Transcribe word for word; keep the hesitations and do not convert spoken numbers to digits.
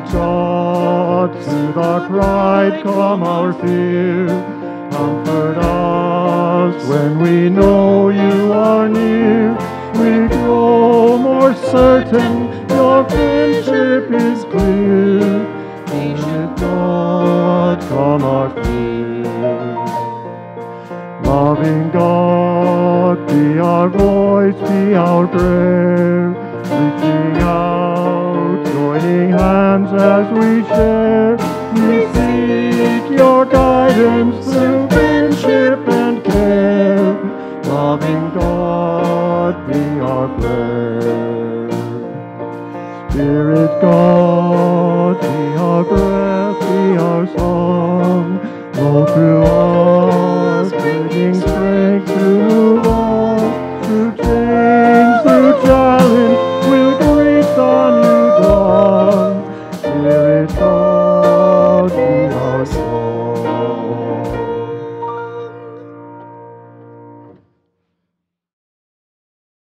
God, soothe our pride, calm our fear. Comfort us when we know you are near. We grow more certain your friendship is clear. Patient God, calm our fear. Loving God, be our voice, be our prayer. Reaching out, joining hands as we share. We seek your guidance through friendship and care. Loving God, be our prayer. Spirit God, be our breath, be our song. Blow through us